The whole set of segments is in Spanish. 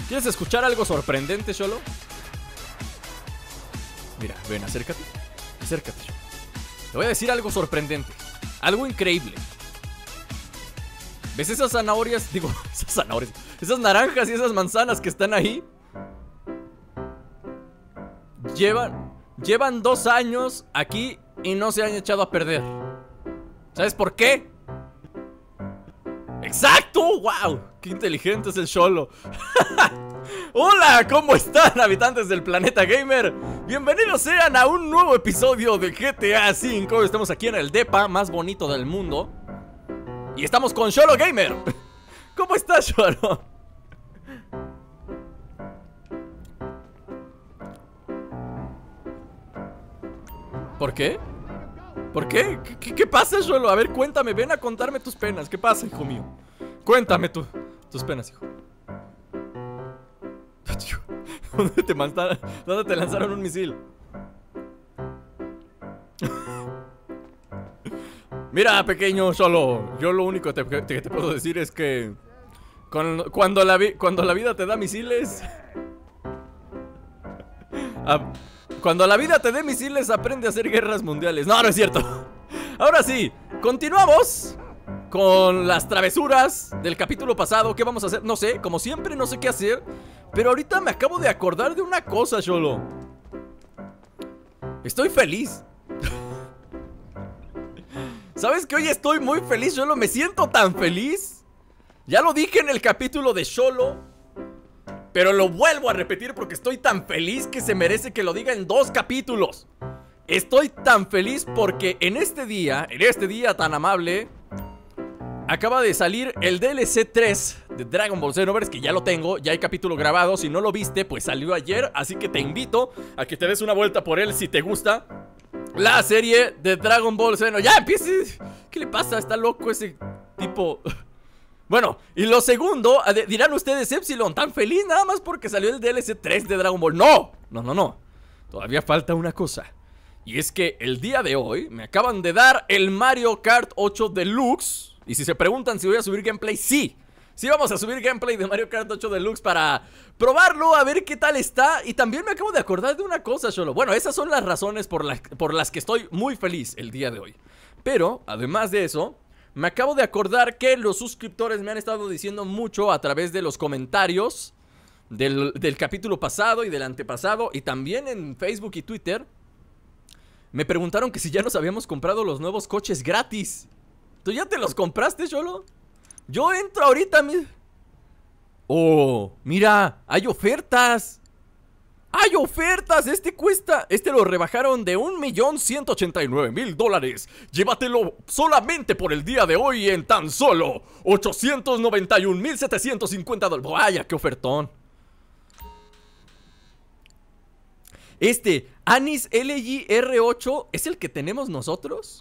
¿Quieres escuchar algo sorprendente, Xolo? Mira, ven, acércate. Acércate, Xolo. Te voy a decir algo sorprendente. Algo increíble. ¿Ves esas zanahorias? Digo, esas zanahorias. Esas naranjas y esas manzanas que están ahí. Llevan 2 años aquí y no se han echado a perder. ¿Sabes por qué? ¡Exacto! ¡Wow! ¡Qué inteligente es el Xolo! Hola, ¿cómo están, habitantes del planeta gamer? Bienvenidos sean a un nuevo episodio de GTA V. Estamos aquí en el depa más bonito del mundo y estamos con Xolo Gamer. ¿Cómo estás, Xolo? ¿Por qué? ¿Por qué? ¿Qué pasa, Xolo? A ver, cuéntame, ven a contarme tus penas. ¿Qué pasa, hijo mío? Cuéntame tus penas, hijo. ¿Dónde te lanzaron un misil? Mira, pequeño Xolo, yo lo único que te puedo decir es que cuando la vida te da misiles, cuando la vida te dé misiles, aprende a hacer guerras mundiales. No, no es cierto. Ahora sí, continuamos con las travesuras del capítulo pasado. ¿Qué vamos a hacer? No sé, como siempre no sé qué hacer. Pero ahorita me acabo de acordar de una cosa, Xolo. Estoy feliz. ¿Sabes que hoy estoy muy feliz, Xolo? Me siento tan feliz. Ya lo dije en el capítulo de Xolo, pero lo vuelvo a repetir porque estoy tan feliz que se merece que lo diga en 2 capítulos. Estoy tan feliz porque en este día tan amable, acaba de salir el DLC 3 de Dragon Ball Xenoverse, que ya lo tengo, ya hay capítulo grabado. Si no lo viste, pues salió ayer, así que te invito a que te des una vuelta por él si te gusta la serie de Dragon Ball Xenoverse. ¡Ya empiece! ¿Qué le pasa? Está loco ese tipo. Bueno, y lo segundo, dirán ustedes, Epsilon, tan feliz nada más porque salió el DLC 3 de Dragon Ball. ¡No! No. Todavía falta una cosa. Y es que el día de hoy me acaban de dar el Mario Kart 8 Deluxe. Y si se preguntan si voy a subir gameplay, sí. Sí vamos a subir gameplay de Mario Kart 8 Deluxe para probarlo, a ver qué tal está. Y también me acabo de acordar de una cosa, Xolo. Bueno, esas son las razones por las que estoy muy feliz el día de hoy. Pero, además de eso, me acabo de acordar que los suscriptores me han estado diciendo mucho a través de los comentarios del capítulo pasado y del antepasado, y también en Facebook y Twitter. Me preguntaron que si ya nos habíamos comprado los nuevos coches gratis. ¿Tú ya te los compraste, Xolo? Yo entro ahorita, Oh, mira, hay ofertas. ¡Hay ofertas! Este lo rebajaron de $1,189,000. Llévatelo solamente por el día de hoy en tan solo $891,750. Vaya, qué ofertón. Anis LG R8 ¿es el que tenemos nosotros?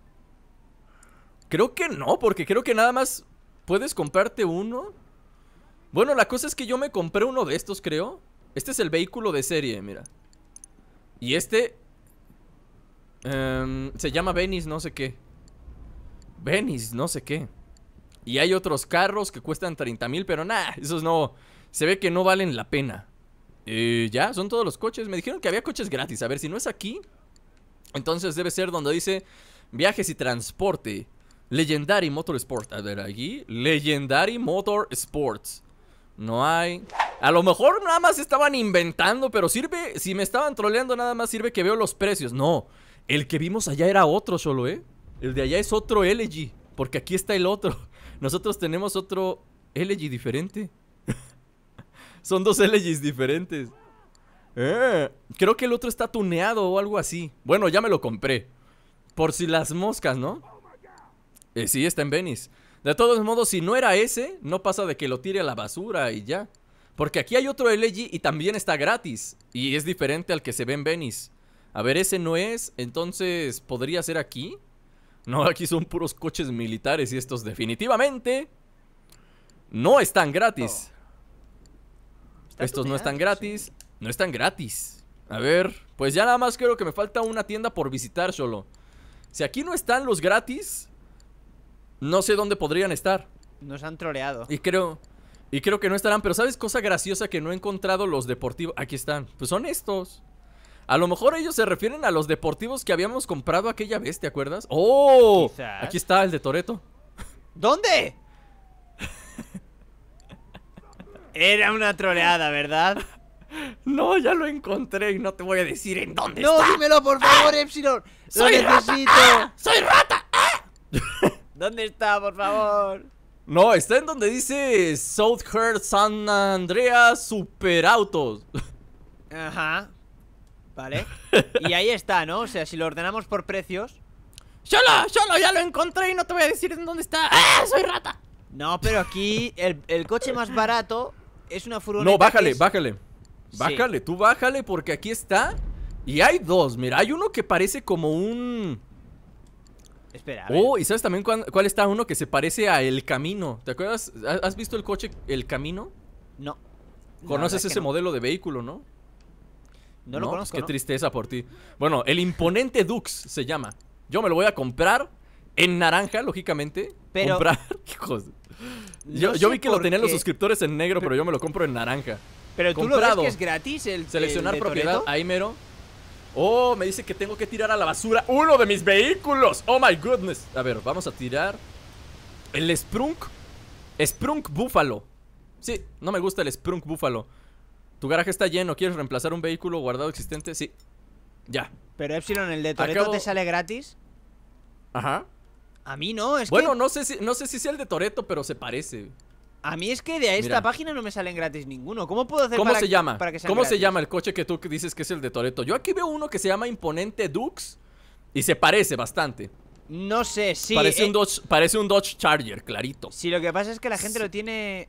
Creo que no, porque creo que nada más puedes comprarte uno. Bueno, la cosa es que yo me compré uno de estos, creo. Este es el vehículo de serie, mira. Y se llama Venice no sé qué. Venice no sé qué. Y hay otros carros que cuestan 30,000, pero nada, esos no. Se ve que no valen la pena. Ya, son todos los coches. Me dijeron que había coches gratis. A ver, si no es aquí, entonces debe ser donde dice viajes y transporte. Legendary Motorsport. A ver, aquí Legendary Motorsports. No hay. A lo mejor nada más estaban inventando, pero sirve. Si me estaban troleando, nada más sirve que veo los precios. No, el que vimos allá era otro, Xolo, El de allá es otro LG, porque aquí está el otro. Nosotros tenemos otro LG diferente. Son 2 LGs diferentes. Creo que el otro está tuneado o algo así. Bueno, ya me lo compré, por si las moscas, ¿no? Sí, está en Venice. De todos modos, si no era ese, no pasa de que lo tire a la basura y ya. Porque aquí hay otro LG y también está gratis. Y es diferente al que se ve en Venice. A ver, ese no es. Entonces, ¿podría ser aquí? No, aquí son puros coches militares y estos definitivamente no están gratis. Estos no están gratis. No están gratis. A ver, pues ya nada más creo que me falta una tienda por visitar, Xolo. Si aquí no están los gratis, no sé dónde podrían estar. Nos han troleado. Y creo Y creo que no estarán, pero ¿sabes cosa graciosa? Que no he encontrado los deportivos. Aquí están, pues son estos. A lo mejor ellos se refieren a los deportivos que habíamos comprado aquella vez, ¿te acuerdas? ¡Oh! Quizás. Aquí está el de Toretto. ¿Dónde? Era una troleada, ¿verdad? No, ya lo encontré y no te voy a decir en dónde No, está. dímelo, por favor, Epsilon. Lo ¡Soy rata! necesito. ¡Ah! ¡Soy rata! ¿Dónde está, por favor? No, está en donde dice Southhurst San Andreas Superautos. Ajá. Vale. Y ahí está, ¿no? O sea, si lo ordenamos por precios. Solo ya lo encontré y no te voy a decir en dónde está. ¡Ah! ¡Soy rata! No, pero aquí el coche más barato es una furgoneta. No, bájale, que es... bájale. Sí. Bájale, tú bájale porque aquí está. Y hay dos, mira, hay uno que parece como un... Espera, a ver. Oh, ¿y sabes también cuál está uno que se parece a El Camino? ¿Te acuerdas? ¿Has visto el coche El Camino? No. ¿Conoces que ese no. modelo de vehículo, no? No lo Pues conozco, qué ¿no? tristeza por ti. Bueno, el imponente Dux se llama. Yo me lo voy a comprar en naranja, lógicamente. Pero- Comprar, hijos. No Yo sé vi que lo por tenían los qué, suscriptores en negro, pero yo me lo compro en naranja. Pero tú comprado. lo ves que es gratis Seleccionar el de propiedad, Toretto. ahí mero. Oh, me dice que tengo que tirar a la basura uno de mis vehículos. Oh my goodness. A ver, vamos a tirar el Sprunk Buffalo. Sí, no me gusta el Sprunk Buffalo. Tu garaje está lleno, ¿quieres reemplazar un vehículo guardado existente? Sí. Ya. Pero Epsilon, ¿el de Toretto te sale gratis? Ajá. A mí no, es Bueno, que... no sé si sea el de Toretto, pero se parece. A mí es que de esta Mira. página no me salen gratis ninguno. ¿Cómo puedo hacer ¿Cómo para se llama? para que sean ¿Cómo se gratis? llama el coche que tú dices que es el de Toretto? Yo aquí veo uno que se llama Imponente Dux y se parece bastante. No sé, sí. Parece un Dodge Charger, clarito. Sí, lo que pasa es que la gente lo tiene...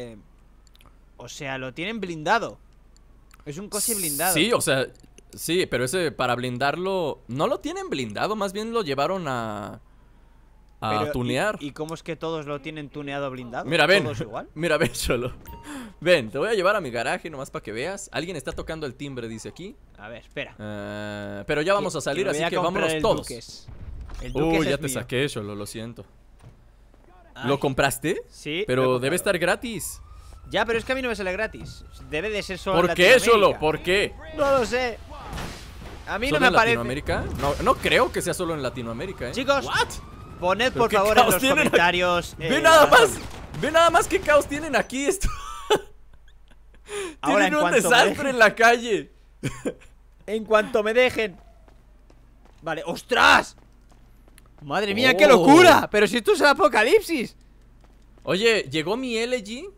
o sea, lo tienen blindado. Es un coche blindado. Sí, o sea, sí, pero ese para blindarlo no lo tienen blindado, más bien lo llevaron a Pero, tunear. ¿Y cómo es que todos lo tienen tuneado blindado? Mira, ven. ¿Todos igual? Mira, ven, Cholo. Ven, te voy a llevar a mi garaje nomás para que veas. Alguien está tocando el timbre, dice aquí. A ver, espera. Pero ya vamos a salir, me voy así a que comprar vámonos el todos. Duques. El Duques Ya es te mío. saqué, Cholo, lo siento. Ay, ¿Lo compraste? Sí. lo he Pero comprado. debe estar gratis. Ya, pero es que a mí no me sale gratis. Debe de ser solo ¿Por en qué, Latinoamérica. Cholo? ¿Por qué? No lo sé. A mí no ¿Solo me en aparece. Latinoamérica? No creo que sea solo en Latinoamérica, ¿eh? Chicos, ¿What? poned ¿Pero por qué favor en caos los tienen aquí? comentarios. Ve nada la más. razón. Ve nada más qué caos tienen aquí esto. Ahora, Tienen un en cuanto me desastre dejen- en la calle. En cuanto me dejen. Vale, ¡ostras! Madre mía, qué Oh. locura. Pero si esto es el apocalipsis. Oye, llegó mi LG.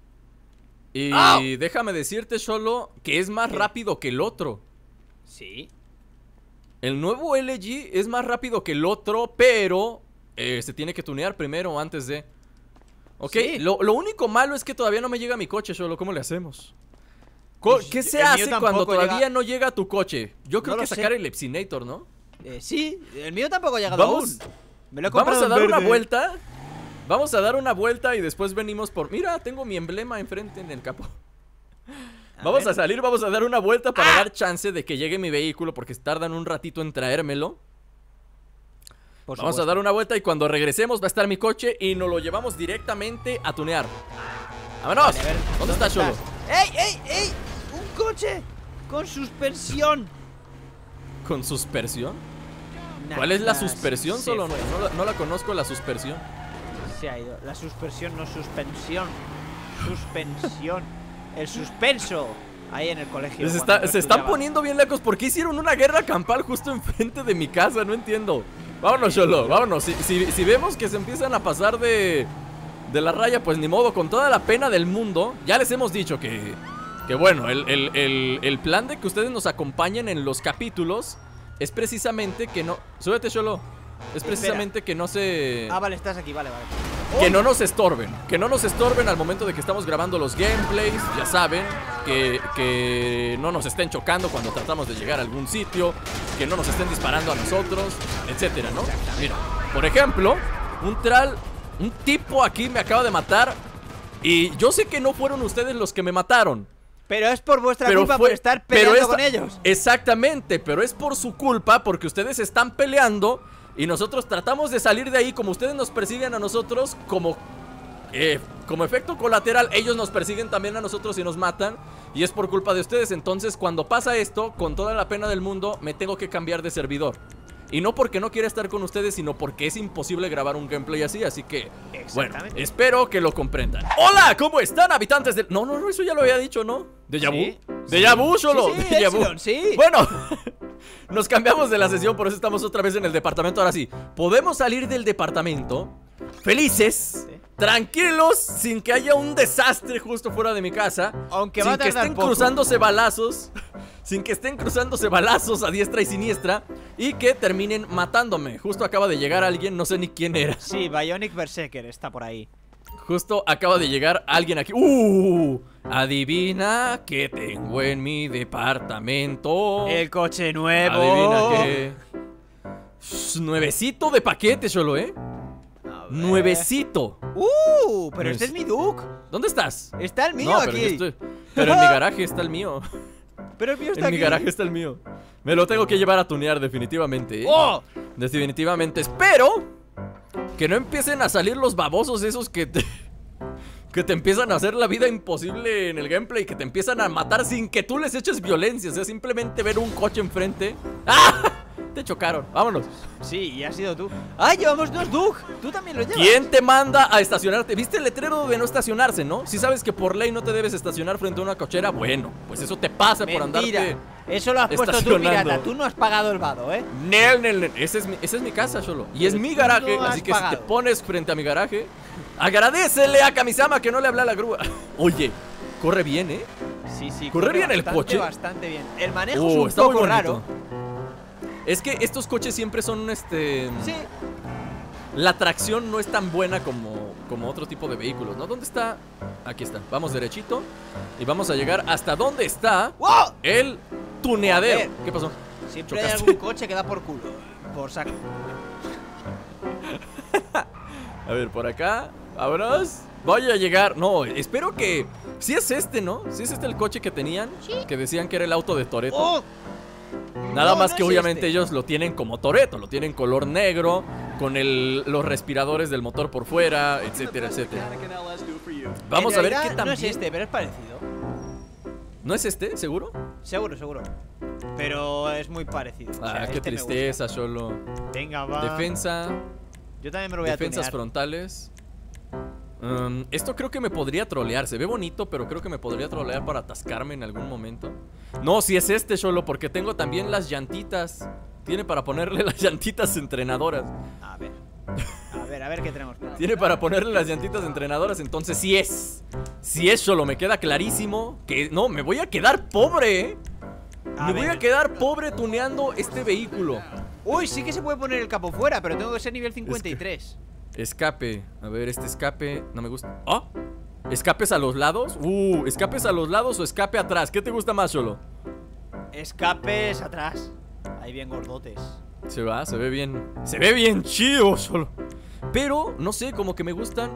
Y ¡Au! déjame decirte, Cholo, que es más ¿Qué? rápido que el otro. Sí. El nuevo LG es más rápido que el otro, pero se tiene que tunear primero antes de... Ok, Sí. lo único malo es que todavía no me llega mi coche, Cholo. ¿Cómo le hacemos? Pues, ¿Qué se el mío hace cuando tampoco todavía llega- no llega tu coche? Yo creo No que lo sé. sacar el Epsinator, ¿no? Sí, el mío tampoco ha llegado Vamos, aún. Me lo he vamos comprado a dar en una verde. vuelta. Vamos a dar una vuelta y después venimos por... Mira, tengo mi emblema enfrente en el capó. Vamos ver. a salir, vamos a dar una vuelta para dar chance de que llegue mi vehículo, porque tardan un ratito en traérmelo. Por Vamos a supuesto. dar una vuelta y cuando regresemos va a estar mi coche y nos lo llevamos directamente a tunear. ¡Vámonos! Vale, a ver, ¿Dónde está Cholo? ¡Ey, ey, ey! ¡Un coche! ¡Con suspensión! ¿Con suspersión? Nah, ¿Cuál es la nah, suspersión? se Solo fue. no la conozco la suspersión. Se ha ido. La suspensión, no suspensión. Suspensión. El suspenso. Ahí en el colegio. Se, cuando no están estudiaba. poniendo bien lejos. ¿Por qué hicieron una guerra campal justo enfrente de mi casa? No entiendo. Vámonos, Cholo, vámonos. Si vemos que se empiezan a pasar de la raya, pues ni modo. Con toda la pena del mundo. Ya les hemos dicho que bueno, el plan de que ustedes nos acompañen en los capítulos es precisamente que no... Súbete, Cholo. Es precisamente que no se... Ah, vale, estás aquí, vale, vale. Que no nos estorben. Que no nos estorben al momento de que estamos grabando los gameplays. Ya saben. Que no nos estén chocando cuando tratamos de llegar a algún sitio. Que no nos estén disparando a nosotros, etcétera, ¿no? Mira, por ejemplo, un tipo aquí me acaba de matar. Y yo sé que no fueron ustedes los que me mataron. Pero es por vuestra Pero culpa fue- por estar pero peleando esta- con ellos. Exactamente, pero es por su culpa porque ustedes están peleando y nosotros tratamos de salir de ahí como ustedes nos persiguen a nosotros como como efecto colateral, ellos nos persiguen también a nosotros y nos matan. Y es por culpa de ustedes. Entonces, cuando pasa esto, con toda la pena del mundo, me tengo que cambiar de servidor. Y no porque no quiera estar con ustedes, sino porque es imposible grabar un gameplay así. Así que, bueno, espero que lo comprendan. ¡Hola! ¿Cómo están, habitantes del...? No, eso ya lo había dicho, ¿no? ¿Déjà vu? Sí, ¿Déjà vu, solo? Sí, ¿Déjà vu? Epsilon, sí. Bueno, nos cambiamos de la sesión, por eso estamos otra vez en el departamento. Ahora sí, podemos salir del departamento felices, tranquilos, sin que haya un desastre justo fuera de mi casa. Aunque sin va a que tardar estén poco. cruzándose balazos. Sin que estén cruzándose balazos a diestra y siniestra. Y que terminen matándome. Justo acaba de llegar alguien, no sé ni quién era. Sí, Bionic Berserker está por ahí. Justo acaba de llegar alguien aquí. Adivina qué tengo en mi departamento. El coche nuevo. Adivina qué. Nuevecito de paquete, solo, A ver. Nuevecito. Pero este es mi Duke. ¿Dónde estás? Está el mío No, aquí. pero en mi garaje está el mío. Pero el mío está En aquí. mi garaje está el mío. Me lo tengo que llevar a tunear definitivamente, ¿eh? ¡Oh! Definitivamente. Espero que no empiecen a salir los babosos esos que te empiezan a hacer la vida imposible en el gameplay. Que te empiezan a matar sin que tú les eches violencia. O sea, simplemente ver un coche enfrente. ¡Ah! Te chocaron, vámonos. Sí, y has sido tú. ¡Ah, llevamos dos Duke! Tú también lo llevas. ¿Quién te manda a estacionarte? ¿Viste el letrero de no estacionarse, no? Si sabes que por ley no te debes estacionar frente a una cochera, bueno, pues eso te pasa por Mentira. andarte Eso lo has puesto tú, estacionando. pirata. Tú no has pagado el vado, ¿eh? Nel. Esa es mi casa, solo. Y es mi garaje, no has así que si pagado. te pones frente a mi garaje, agradecele a Kamisama que no le habla a la grúa. Oye, corre bien, ¿eh? Sí, ¿Corre bien el coche? Bastante bien. El manejo es un Está muy poco bonito. raro. Es que estos coches siempre son, Sí. La tracción no es tan buena como otro tipo de vehículos, ¿no? ¿Dónde está? Aquí está. Vamos derechito y vamos a llegar hasta donde está ¡Wow! el tuneadero. A ver. ¿Qué pasó? Siempre hay Chocaste. algún coche que da por culo. Por saco. A ver, por acá. Vámonos. Voy a llegar. No, espero que... Si es este, ¿no? Si es este el coche que tenían. Que decían que era el auto de Toretto. ¡Oh! Nada No, más no que es obviamente este. ellos lo tienen como Toretto. Lo tienen color negro. Con los respiradores del motor por fuera, etcétera, etcétera. Vamos En a ver realidad qué tan No es bien- este, pero es parecido. ¿No es este? ¿Seguro? Seguro. Pero es muy parecido. O sea, Qué este me gusta. tristeza, solo. Venga, va. Defensa. Yo también me lo voy a Defensas tunear. frontales. Esto creo que me podría trolear. Se ve bonito, pero creo que me podría trolear para atascarme en algún momento. No, si es este, solo, porque tengo también las llantitas. Tiene para ponerle las llantitas entrenadoras. A ver qué tenemos. Tiene para ponerle las llantitas entrenadoras. Entonces sí es. Si es, solo me queda clarísimo que no, me voy a quedar pobre, ¿eh? Me voy a quedar pobre tuneando este vehículo. Uy, sí que se puede poner el capo fuera, pero tengo que ser nivel 53. Escape. A ver, este escape no me gusta. ¿Ah? ¿Escapes a los lados? ¿Escapes a los lados o escape atrás? ¿Qué te gusta más, solo? Escapes atrás. Ahí bien gordotes. Se ve bien. Se ve bien chido, solo. Pero, no sé, como que me gustan.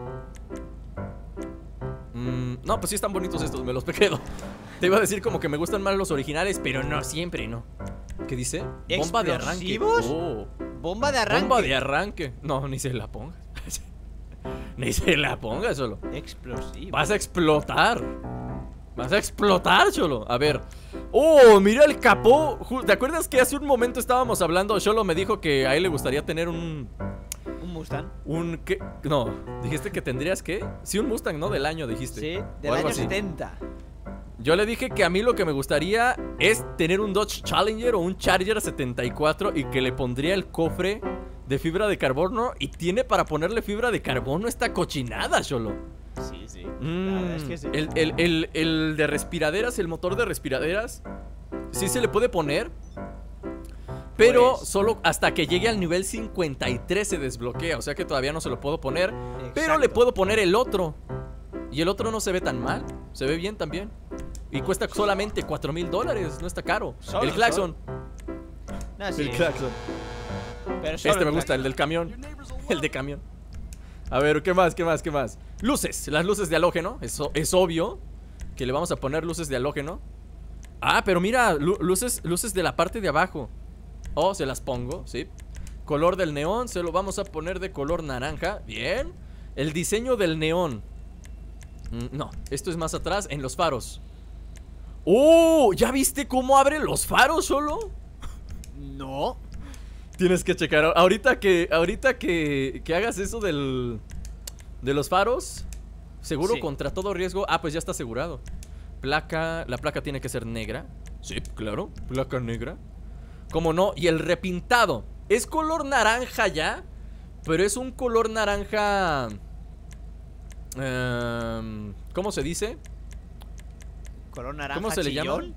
No, pues sí están bonitos estos, me los quedo. Te iba a decir como que me gustan más los originales, pero no siempre, ¿no? ¿Qué dice? Bomba de arranque. ¿Explosivos? Bomba de arranque. Bomba de arranque. No, ni se la pongas. Ni se la pongas, solo. Explosivo. Vas a explotar. Vas a explotar, cholo. A ver. Oh, mira el capó. ¿Te acuerdas que hace un momento estábamos hablando? Cholo me dijo que a él le gustaría tener un Mustang. ¿qué? No, dijiste que tendrías que. Sí, un Mustang, ¿no? Del año dijiste. Sí, O del algo año así. 70. Yo le dije que a mí lo que me gustaría es tener un Dodge Challenger o un Charger 74 y que le pondría el cofre de fibra de carbono. Y tiene para ponerle fibra de carbono esta cochinada, cholo. Sí. La verdad es que sí. El de respiraderas, el motor de respiraderas, sí se le puede poner. Pero Pues solo hasta que llegue al nivel 53 se desbloquea. O sea que todavía no se lo puedo poner. Pero le puedo poner el otro. Y el otro no se ve tan mal. Se ve bien también. Y cuesta solamente $4,000. No está caro. Solo, El claxon. No, sí, El claxon. pero solo Este me el gusta, el del camión. El de camión. A ver, ¿qué más? Luces, las luces de halógeno. Eso es obvio que le vamos a poner luces de halógeno. Ah, pero mira, luces de la parte de abajo. Se las pongo, sí. Color del neón, se lo vamos a poner de color naranja. Bien. El diseño del neón. No, esto es más atrás, en los faros. ¡Oh! ¿Ya viste cómo abre los faros solo? No. Tienes que checar. Ahorita que hagas eso de los faros, seguro Sí. contra todo riesgo. Ah, pues ya está asegurado. Placa, la placa tiene que ser negra. Sí, claro, placa negra. ¿Cómo no? Y el repintado. Es color naranja ya, pero es un color naranja... ¿cómo se dice? Color naranja. ¿Cómo se le llama? chillón.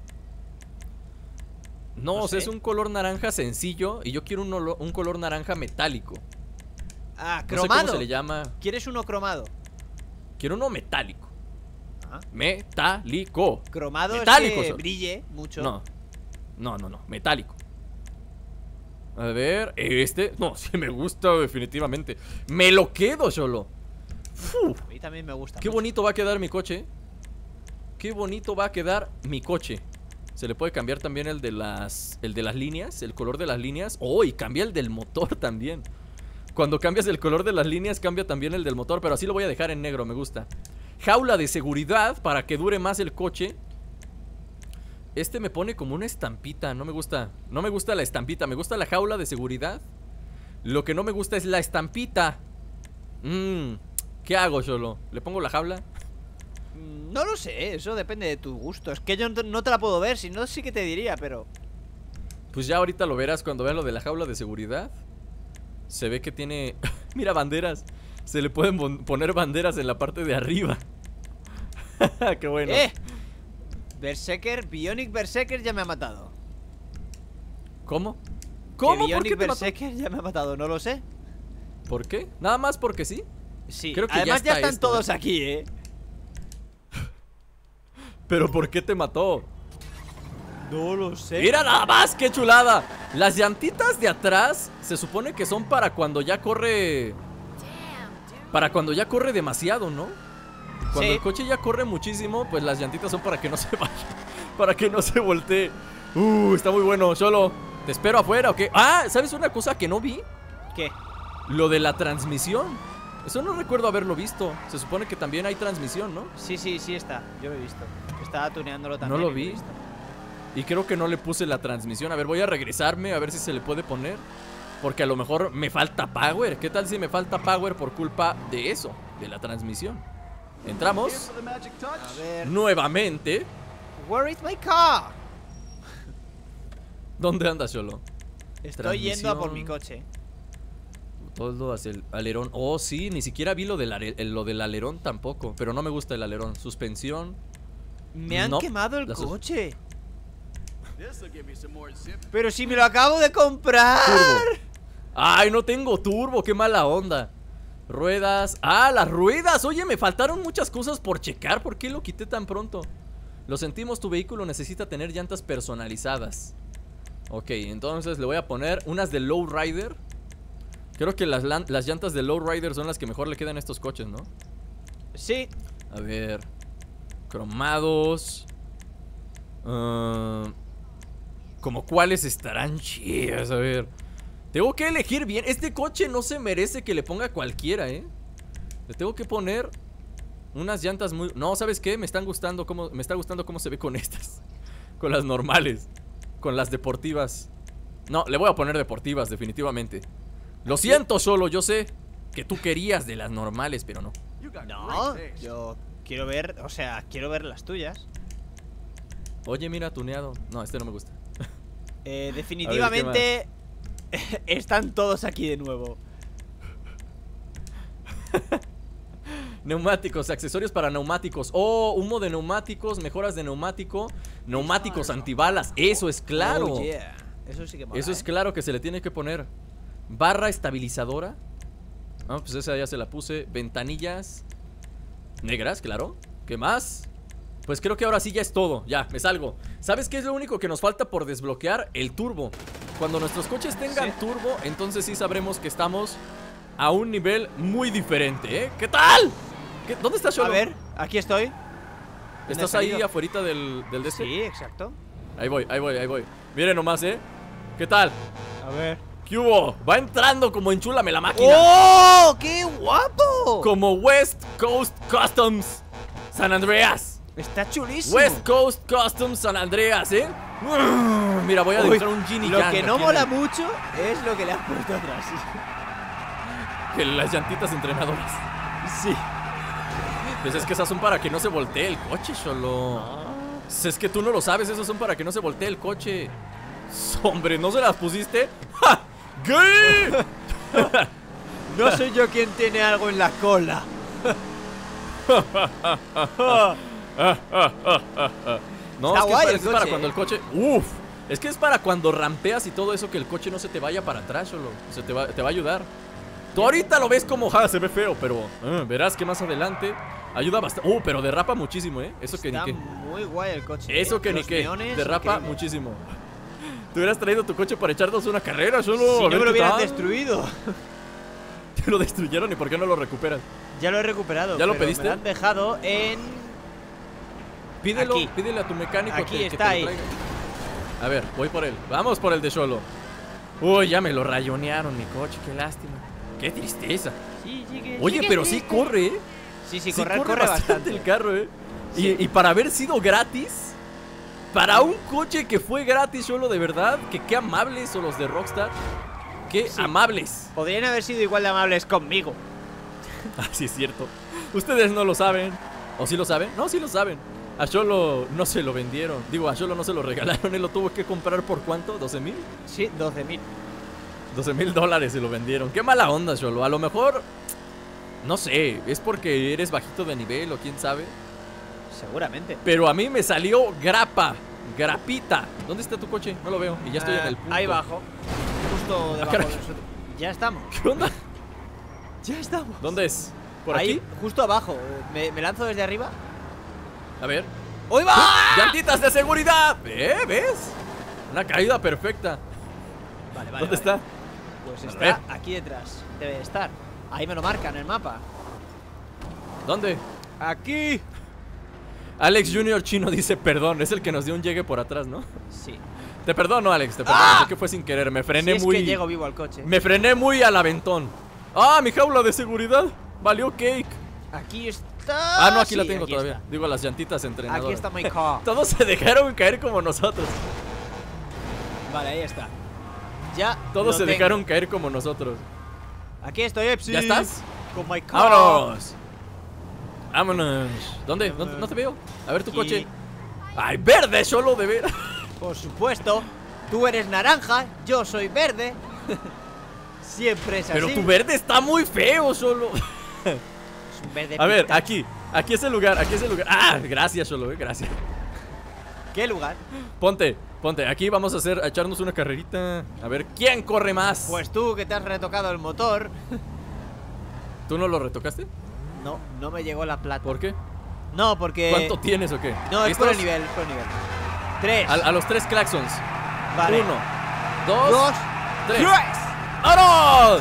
No, No o sea, sé. es un color naranja sencillo. Y yo quiero un color naranja metálico. Ah, No sé cromado. cómo se le llama. ¿Quieres uno cromado? Quiero uno metálico. Ah. Metálico. Cromado Metálico, es que so- brille mucho. No, metálico. A ver, no, sí me gusta definitivamente. Me lo quedo solo. Fu, A mí también me gusta. qué mucho. bonito va a quedar mi coche. Qué bonito va a quedar mi coche. Se le puede cambiar también el de las líneas, el color de las líneas. Oh, y cambia el del motor también. Cuando cambias el color de las líneas, cambia también el del motor. Pero así lo voy a dejar en negro, me gusta. Jaula de seguridad para que dure más el coche. Este me pone como una estampita. No me gusta. No me gusta la estampita. Me gusta la jaula de seguridad. Lo que no me gusta es la estampita. ¿Qué hago, Cholo? ¿Le pongo la jaula? No lo sé, eso depende de tu gusto. Es que yo no te la puedo ver, si no sí que te diría, pero... Pues ya ahorita lo verás cuando veas lo de la jaula de seguridad. Se ve que tiene... Mira, banderas. Se le pueden poner banderas en la parte de arriba. Qué bueno. Berserker, Bionic Berserker ya me ha matado. ¿Cómo? Que ¿Cómo? ¿Por Bionic qué te mató? Berserker ya me ha matado, no lo sé. ¿Por qué? Nada más porque sí. Sí, Creo que además ya ya está están esto, todos aquí, Pero ¿por qué te mató? No lo sé. ¡Mira nada más! ¡Qué chulada! Las llantitas de atrás se supone que son para cuando ya corre... Para cuando ya corre demasiado, ¿no? Cuando Sí. el coche ya corre muchísimo, pues las llantitas son para que no se vaya. Para que no se voltee. Está muy bueno. Solo, ¿te espero afuera o qué? Ah, ¿sabes una cosa que no vi? ¿Qué? Lo de la transmisión. Eso no recuerdo haberlo visto. Se supone que también hay transmisión, ¿no? Sí, está. Yo lo he visto. Estaba tuneándolo también. No lo y vi. he visto. Y creo que no le puse la transmisión. A ver, voy a regresarme a ver si se le puede poner. Porque a lo mejor me falta power. ¿Qué tal si me falta power por culpa de eso? De la transmisión. Entramos A ver. nuevamente. Where is my car? ¿Dónde andas, Cholo? Estoy yendo a por mi Transmisión. coche. Todo hacia el alerón. Oh, sí, ni siquiera vi lo del alerón tampoco. Pero no me gusta el alerón. Suspensión. Me han No, quemado el la sus- coche. Pero si me lo acabo de comprar. Turbo. Ay, no tengo turbo, qué mala onda. Ruedas. Ah, las ruedas. Oye, me faltaron muchas cosas por checar. ¿Por qué lo quité tan pronto? Lo sentimos, tu vehículo necesita tener llantas personalizadas. Ok, entonces le voy a poner unas de Lowrider. Creo que las llantas de Lowrider son las que mejor le quedan a estos coches, ¿no? Sí. A ver. Cromados. Como cuáles estarán chidas. A ver. Tengo que elegir bien. Este coche no se merece que le ponga cualquiera, ¿eh? Le tengo que poner unas llantas muy... No, ¿sabes qué? Me está gustando cómo se ve con estas. Con las normales. Con las deportivas. No, le voy a poner deportivas, definitivamente. Lo siento, solo, yo sé que tú querías de las normales, pero no. No, yo quiero ver, o sea, quiero ver las tuyas. Oye, mira, tuneado. No, este no me gusta. Definitivamente están todos aquí de nuevo. Neumáticos, accesorios para neumáticos. Oh, humo de neumáticos, mejoras de neumático. Neumáticos antibalas, eso es claro. Oh, yeah. Eso sí que mola, Eso es claro que se le tiene que poner. Barra estabilizadora. Ah, pues esa ya se la puse. Ventanillas negras, claro. ¿Qué más? Pues creo que ahora sí ya es todo. Ya, me salgo. ¿Sabes qué es lo único que nos falta por desbloquear? El turbo. Cuando nuestros coches tengan turbo, entonces sí sabremos que estamos a un nivel muy diferente, ¿eh? ¿Qué tal? ¿Dónde estás, Cholo? A ver, aquí estoy. ¿Estás ahí afuerita del de este? Sí, exacto. Ahí voy. Miren nomás, ¿eh? ¿Qué tal? A ver. ¿Qué hubo? Va entrando como enchúlame la máquina. ¡Oh! ¡Qué guapo! Como West Coast Customs San Andreas. Está chulísimo. West Coast Customs San Andreas, ¿eh? Mira, voy a dibujar un Ginny Lo Gang que no aquí mola en mucho es lo que le has puesto atrás. las llantitas entrenadoras. Sí. Pues es que esas son para que no se voltee el coche, Cholo. Es que tú no lo sabes, esas son para que no se voltee el coche. Hombre, ¿no se las pusiste? ¡Ja! ¿Qué? No soy yo quien tiene algo en la cola. No, Está es que guay el es para coche, cuando el coche... Uf, es que es para cuando rampeas y todo eso, que el coche no se te vaya para atrás, Cholo. Te va a ayudar. Tú ahorita lo ves como, se ve feo, pero verás que más adelante ayuda bastante. Pero derrapa muchísimo, Eso que Está ni qué. muy guay el coche. Eso que ni Los qué. neones, Derrapa increíble. muchísimo. Te hubieras traído tu coche para echarnos una carrera, Cholo. Si a no ver me lo qué hubieran tal. destruido. Te lo destruyeron y ¿por qué no lo recuperas? Ya lo he recuperado. ¿Ya lo pero pediste? Me lo han dejado en... Pídelo, Aquí. pídele a tu mecánico Aquí que está te lo traiga. A ver, voy por él. Vamos por el de Cholo. Uy, ya me lo rayonearon mi coche, qué lástima. Qué tristeza. Sí, Oye, pero sí corre, Sí, Sí corre bastante. el carro, Sí. Y para haber sido gratis, para un coche que fue gratis, Cholo, de verdad, que qué amables son los de Rockstar. Qué Sí. amables. Podrían haber sido igual de amables conmigo. Ah, sí, es cierto. Ustedes no lo saben. ¿O sí lo saben? No, sí lo saben. A Cholo no se lo vendieron. Digo, a Cholo no se lo regalaron. Él lo tuvo que comprar por ¿cuánto? ¿12,000? Sí, 12.000. $12,000 se lo vendieron. Qué mala onda, Cholo. A lo mejor, no sé, es porque eres bajito de nivel o quién sabe. Seguramente. Pero a mí me salió grapita. ¿Dónde está tu coche? No lo veo. Y ya estoy en el punto. Ahí abajo. Justo debajo caray. de nosotros. Ya estamos. ¿Qué onda? Ya estamos. ¿Dónde es? ¿Por Ahí, aquí? justo abajo. ¿Me lanzo desde arriba? A ver. ¡Hoy va! ¡Llantitas de seguridad! ¿Ves? Una caída perfecta. Vale, vale. ¿Dónde está? Pues A ver. está aquí detrás. Debe de estar. Ahí me lo marca en el mapa. ¿Dónde? Aquí. Alex Junior Chino dice perdón. Es el que nos dio un llegue por atrás, ¿no? Sí. Te perdono, Alex. Te perdono. Sé que fue sin querer. Me frené Si es muy. que llego vivo al coche. Me frené muy al aventón. ¡Ah, mi jaula de seguridad! Valió cake. Aquí está. Ah, no, aquí la Sí, tengo aquí todavía. está. Digo, las llantitas entrenadoras. Aquí está my car. Todos se dejaron caer como nosotros. Vale, ahí está. Ya. Todos lo se tengo. dejaron caer como nosotros. Aquí estoy, Epsi. ¿Ya estás? Con my car. ¡Vámonos! ¡Vámonos! ¿Dónde? No te veo. A ver tu Aquí. coche. ¡Ay, verde! Solo de ver. Por supuesto. Tú eres naranja, yo soy verde. Siempre es así. Pero tu verde está muy feo, Solo. Es un verde A ver, pistacho. aquí. Aquí es el lugar, aquí es el lugar. Ah, gracias, Solo, gracias. ¿Qué lugar? Ponte. Aquí vamos a echarnos una carrerita. A ver, ¿quién corre más? Pues tú que te has retocado el motor. ¿Tú no lo retocaste? No, no me llegó la plata. ¿Por qué? No, porque... ¿Cuánto tienes o qué? No, es por el ¿Listos? nivel, es por el nivel. 3. A los 3 claxons. Vale. 1, 2, 2, 3. 3. ¡Vámonos!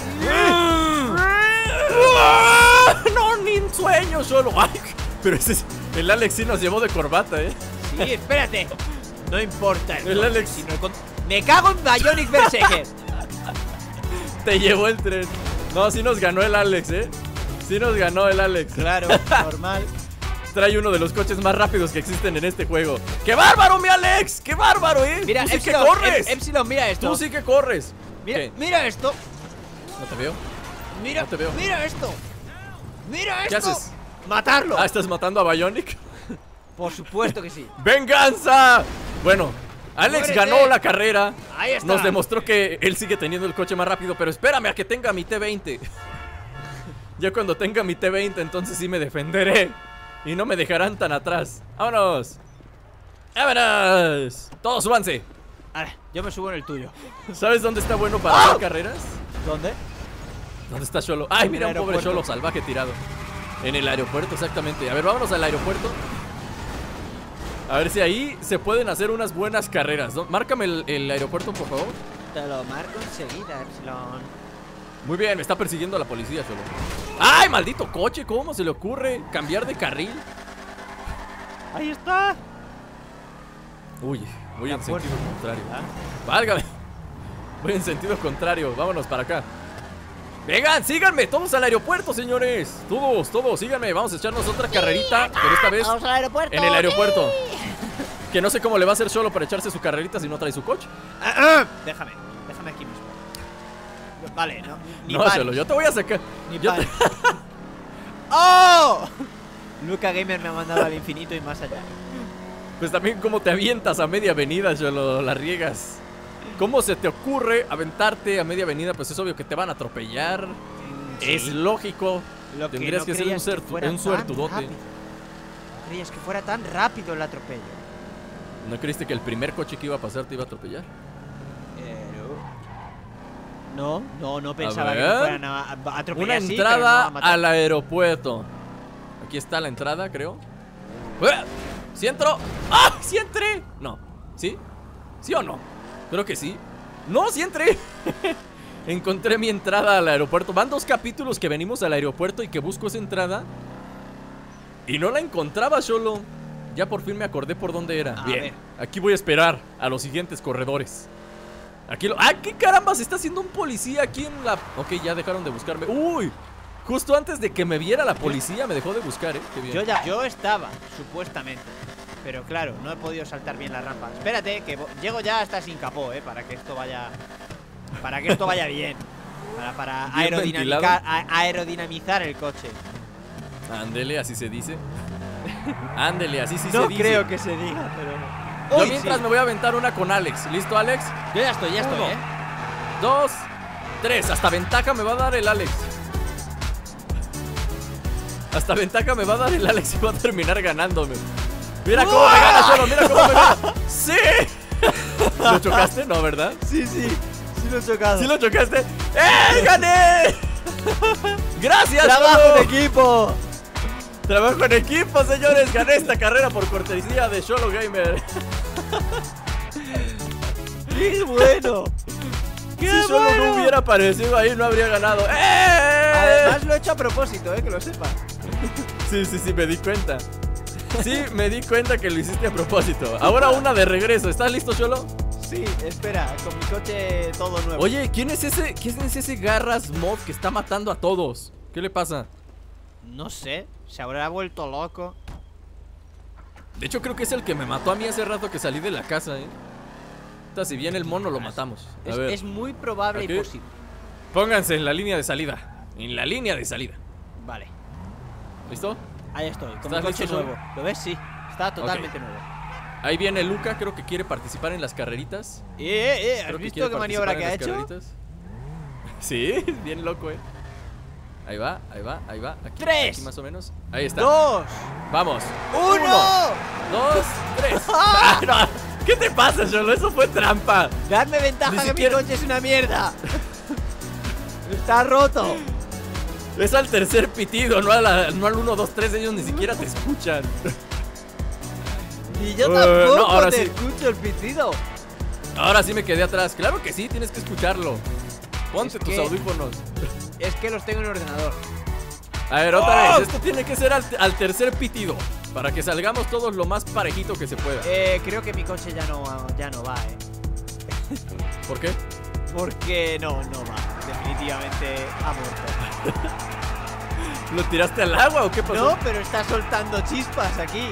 No, ni un sueño solo. Ay, pero el Alex sí nos llevó de corbata, Sí, espérate. No importa El coche, Alex. sino Me cago en Bionic Berserker. Te llevó el tren. No, sí nos ganó el Alex, Sí nos ganó el Alex. Claro, normal. Trae uno de los coches más rápidos que existen en este juego. ¡Qué bárbaro, mi Alex! ¡Qué bárbaro, Mira, ¡Tú sí que Epsilon, corres! Epsilon, mira esto. ¡Tú sí que corres! Mira, ¿Qué? mira esto. No te veo. Mira, No te veo. mira esto. Mira esto. ¿Qué haces? Matarlo. Ah, ¿estás matando a Bionic? Por supuesto que sí. ¡Venganza! Bueno, Alex ¡Muérete! ganó la carrera. Ahí está. Nos demostró que él sigue teniendo el coche más rápido. Pero espérame a que tenga mi T20. Ya cuando tenga mi T20, entonces sí me defenderé. Y no me dejarán tan atrás. ¡Vámonos! ¡Vámonos! Todos súbanse. Ahora, yo me subo en el tuyo. ¿Sabes dónde está bueno para hacer carreras? ¿Dónde? ¿Dónde está Cholo? ¡Ay, En mira, el un pobre aeropuerto. Cholo salvaje tirado! En el aeropuerto, exactamente. A ver, vámonos al aeropuerto. A ver si ahí se pueden hacer unas buenas carreras, ¿no? Márcame el aeropuerto, por favor. Te lo marco enseguida, Epsilon. Muy bien, me está persiguiendo la policía, Cholo. ¡Ay, maldito coche! ¿Cómo se le ocurre cambiar de carril? Ahí está. Uy, voy en La puerta. sentido contrario. Ah. Válgame. Voy en sentido contrario, vámonos para acá. Vengan, síganme, todos al aeropuerto, señores. Todos, síganme. Vamos a echarnos otra carrerita, pero esta vez ¡Vamos al aeropuerto! en el aeropuerto. Que no sé cómo le va a hacer solo para echarse su carrerita si no trae su coche. Déjame aquí mismo. Vale, no. No, Cholo, yo te voy a sacar. Ni Yo te- pares. ¡Oh! Luca Gamer me ha mandado al infinito y más allá. Pues también cómo te avientas a media avenida, Cholo, la riegas. ¿Cómo se te ocurre aventarte a media avenida? Pues es obvio que te van a atropellar. Sí. Es lógico. Lo que Tendrías no que ser creías que fuera un tan suertudote. rápido. No creías que fuera tan rápido el atropello. ¿No creíste que el primer coche que iba a pasar te iba a atropellar? No pensaba que ver. me fueran a atropellar. Una sí, entrada pero no a matar. al aeropuerto. Aquí está la entrada, creo. ¿Sí entró? ¡Ah! ¿Sí entré? No. ¿Sí? ¿Sí o no? Creo que sí. ¡No! ¡Sí entré! Encontré mi entrada al aeropuerto. Van 2 capítulos que venimos al aeropuerto y que busco esa entrada y no la encontraba, Cholo. Ya por fin me acordé por dónde era. A Bien, ver. aquí voy a esperar a los siguientes corredores. Aquí lo... ¡Ah! ¿Qué caramba? Se está haciendo un policía aquí en la... Ok, ya dejaron de buscarme. ¡Uy! Justo antes de que me viera la policía me dejó de buscar, Qué bien. Yo estaba, supuestamente. Pero claro, no he podido saltar bien la rampa. Espérate, que llego ya hasta sin capó, para que esto vaya. Para que esto vaya bien. Para Bien aerodinamizar el coche. Ándele, así se dice. Ándele, así sí No se dice. creo que se diga, pero. Yo Uy, mientras sí. me voy a aventar una con Alex. ¿Listo, Alex? Yo ya estoy, 1, 2, 3. Hasta ventaja me va a dar el Alex. Hasta ventaja me va a dar el Alex y va a terminar ganándome. Mira cómo me gana, Cholo, mira cómo me gana. ¡Sí! ¿Lo chocaste? No, ¿verdad? Sí lo he chocado. ¿Sí lo chocaste? ¡Gané! ¡Gracias, ¡Trabajo Cholo! en equipo! Trabajo en equipo, señores. Gané esta carrera por cortesía de Cholo Gamer. ¡Qué bueno! ¡Qué Si Cholo no hubiera aparecido ahí, no habría ganado. Además lo he hecho a propósito, que lo sepas. Sí, me di cuenta. Sí, me di cuenta que lo hiciste a propósito. Ahora una de regreso. ¿Estás listo, Cholo? Sí, espera, con mi coche todo nuevo. Oye, ¿quién es ese Garras Mod que está matando a todos? ¿Qué le pasa? No sé, se habrá vuelto loco. De hecho, creo que es el que me mató a mí hace rato que salí de la casa, Si viene el mono, lo matamos. A ver. Es muy probable Aquí. y posible. Pónganse en la línea de salida. En la línea de salida. Vale, ¿Listo? ahí estoy, con mi ¿Estás coche listo, nuevo. ¿Lo ves? Sí, está totalmente nuevo. Ahí viene Luca, creo que quiere participar en las carreritas. ¿Has Creo que visto quiere qué maniobra que ha participar en hecho? las carreritas. Sí, bien loco, Ahí va. Aquí, 3, aquí más o menos. Ahí está. 2, Vamos. 1. 2, 3. Ah, no. ¿Qué te pasa, Cholo? Eso fue trampa. Dadme ventaja Ni que siquiera- mi coche es una mierda. Está roto. Es al tercer pitido, no al 1, 2, 3. Ellos ni siquiera te escuchan. Y yo tampoco no, ahora te sí. escucho el pitido. Ahora sí me quedé atrás. Claro que sí, tienes que escucharlo. Ponte Es tus que- audífonos. Es que los tengo en el ordenador. A ver, otra vez. Esto tiene que ser al tercer pitido. Para que salgamos todos lo más parejito que se pueda. Creo que mi coche ya no va, ¿Por qué? Porque no va. Definitivamente ha muerto. ¿Lo tiraste al agua o qué pasó? No, pero está soltando chispas aquí.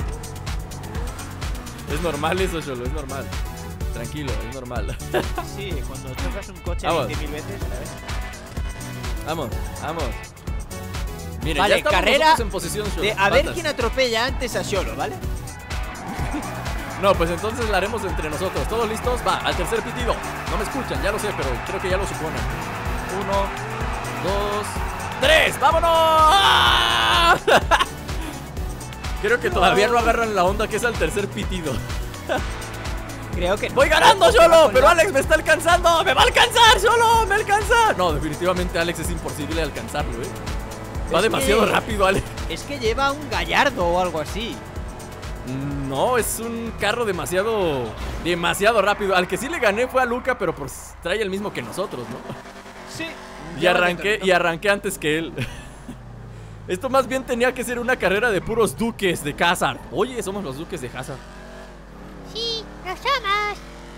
Es normal eso, Cholo, es normal. Tranquilo, es normal. Sí, cuando chocas un coche Vamos. 20.000 veces, ¿sabes? Vamos. Miren, Vale, ya estamos carrera nosotros en posición, Cholo. De a ver Patas. quién atropella antes a Xolo, ¿vale? No, pues entonces la haremos entre nosotros. ¿Todos listos? Va, al tercer pitido. No me escuchan, ya lo sé, pero creo que ya lo suponen. 1, 2, 3. ¡Vámonos! Creo que todavía no agarran la onda que es al tercer pitido. Creo que ¡Voy ganando, Xolo! ¡Pero Alex me está alcanzando! ¡Me va a alcanzar, Xolo! ¡Me alcanza! No, definitivamente Alex es imposible alcanzarlo, Va Es demasiado que- rápido, Alex. Es que lleva un gallardo o algo así. No, es un carro demasiado rápido. Al que sí le gané fue a Luca, pero pues trae el mismo que nosotros, ¿no? Sí. Y arranqué antes que él. Esto más bien tenía que ser una carrera de puros duques de Hazard. Oye, somos los duques de Hazard. Sí, lo somos.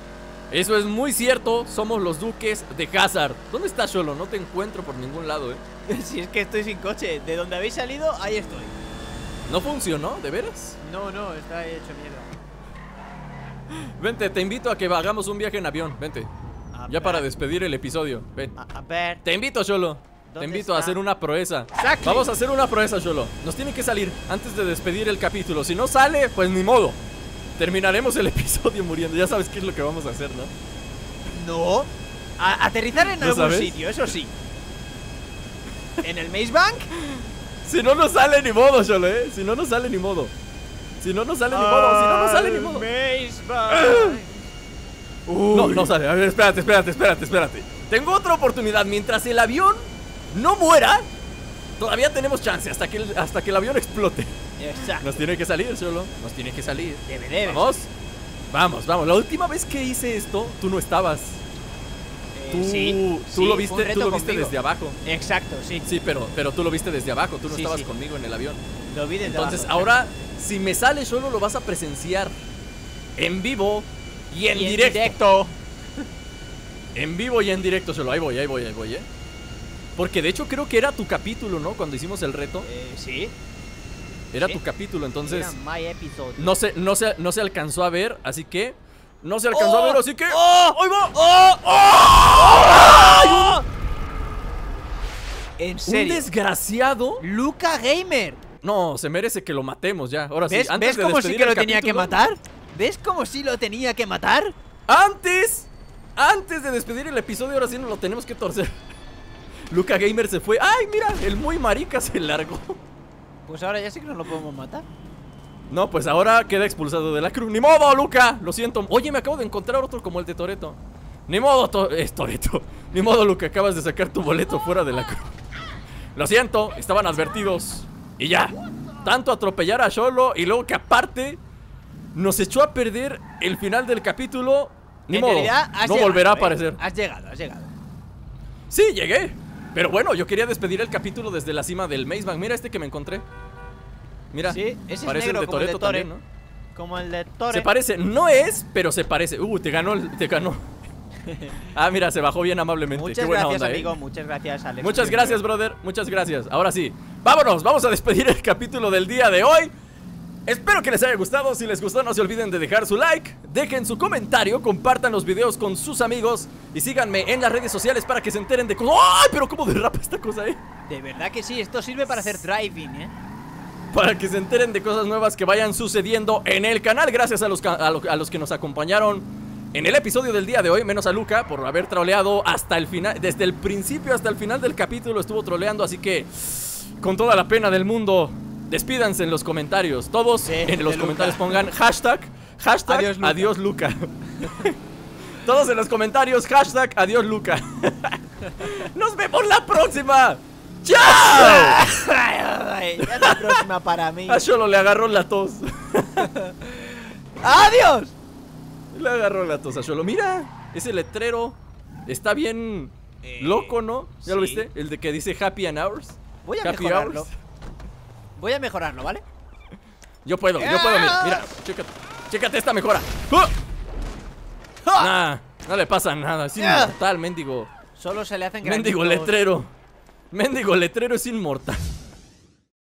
Eso es muy cierto, somos los duques de Hazard. ¿Dónde estás, Xolo? No te encuentro por ningún lado, Si es que estoy sin coche. De donde habéis salido, ahí estoy. ¿No funcionó? ¿De veras? No, está hecho mierda. Vente, te invito a que hagamos un viaje en avión. Vente. Ya para despedir el episodio. Ven. A ver. Te invito, Xolo. Te invito a hacer una proeza. Exactly. Vamos a hacer una proeza, Xolo. Nos tiene que salir antes de despedir el capítulo. Si no sale, pues ni modo. Terminaremos el episodio muriendo. Ya sabes qué es lo que vamos a hacer, ¿no? No. Aterrizar en ¿No algún sabes? sitio, eso sí. ¿En el Maze Bank? Si no nos sale ni modo, Xolo, Si no nos sale ni modo. Si no nos sale ni modo. Si no nos sale ni modo. Maze Bank. No sale. A ver, espérate. Tengo otra oportunidad. Mientras el avión no muera, todavía tenemos chance hasta que el avión explote. Exacto. Nos tiene que salir, Xolo. Nos tiene que salir. Debe. Vamos. La última vez que hice esto, tú no estabas. Tú lo viste desde abajo. Exacto, sí. Sí, pero tú lo viste desde abajo. Tú no Sí, estabas sí. conmigo en el avión. Lo vi desde Entonces abajo, ahora, si me sale, Xolo, lo vas a presenciar en vivo y en directo. En vivo y en directo, Xolo. Ahí voy, Porque de hecho creo que era tu capítulo, ¿no? Cuando hicimos el reto. Sí. Era sí. tu capítulo, entonces Era my episode. no se alcanzó a ver, así que no se alcanzó a ver, así que ¡Ahí va! ¿En un serio? desgraciado. Luca Gamer. No, se merece que lo matemos ya. Ahora sí, ¿Ves, antes de cómo sí despedir que el lo tenía que capítulo, matar? ¿Ves cómo sí lo tenía que matar? Antes de despedir el episodio, ahora sí nos lo tenemos que torcer. Luca Gamer se fue. ¡Ay, mira! El muy marica se largó. Pues ahora ya sí que no lo podemos matar. No, pues ahora queda expulsado de la cruz. ¡Ni modo, Luca! Lo siento. Oye, me acabo de encontrar otro como el de Toretto. Ni modo, Toretto. Ni modo, Luca, acabas de sacar tu boleto fuera de la cruz. Lo siento, estaban advertidos. Y ya. Tanto atropellar a Xolo y luego que aparte nos echó a perder el final del capítulo. Ni modo, no volverá a aparecer. Has llegado. Sí, llegué. Pero bueno, yo quería despedir el capítulo desde la cima del Maze Bank. Mira este que me encontré. Mira, Sí, ese parece es negro, el de como el de Toretto Tore. también, ¿no? Como el de Tore. Se parece, no es, pero se parece. Te ganó. Ah, mira, se bajó bien amablemente. Muchas Qué buena gracias, onda, amigo. Muchas gracias, Alex. Muchas gracias, brother. Muchas gracias. Ahora sí, vámonos. Vamos a despedir el capítulo del día de hoy. Espero que les haya gustado. Si les gustó, no se olviden de dejar su like, dejen su comentario, compartan los videos con sus amigos y síganme en las redes sociales para que se enteren de cosas. ¡Ay! Pero cómo derrapa esta cosa, De verdad que sí, esto sirve para hacer driving, Para que se enteren de cosas nuevas que vayan sucediendo en el canal. Gracias a los que nos acompañaron en el episodio del día de hoy, menos a Luca por haber troleado hasta el final. Desde el principio hasta el final del capítulo estuvo troleando, así que con toda la pena del mundo, despídanse en los comentarios. Todos en los comentarios pongan hashtag adiós Luca. Todos en los comentarios hashtag adiós Luca. Nos vemos la próxima. ¡Chao! Ya es la próxima para mí. A Xolo le agarró la tos. ¡Adiós! Le agarró la tos a Xolo. Mira, ese letrero está bien loco, ¿no? ¿Ya lo sí. viste? El de que dice Happy and Hours. Voy a Happy mejorarlo. Hours. Voy a mejorarlo, ¿vale? Yo puedo, mira, chécate esta mejora. Nah, no le pasa nada, es inmortal, mendigo. Solo se le hacen Mendigo granitos. letrero. Mendigo letrero es inmortal.